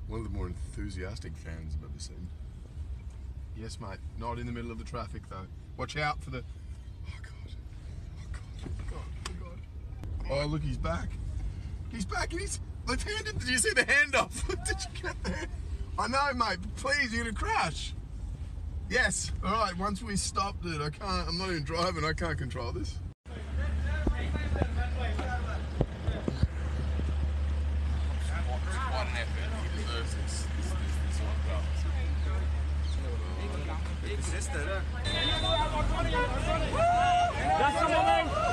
One of the more enthusiastic fans I've ever seen. Yes, mate. Not in the middle of the traffic, though. Watch out for the... Oh, God. Oh, God. Oh, God. Oh, God. Oh, look, he's back. He's back and he's left-handed. Did you see the handoff? Did you get there? I know, mate. But please, you're going to crash. Yes. All right, once we stopped it, I'm not even driving. I can't control this. What an effort. He deserves this sort of goal. Existed.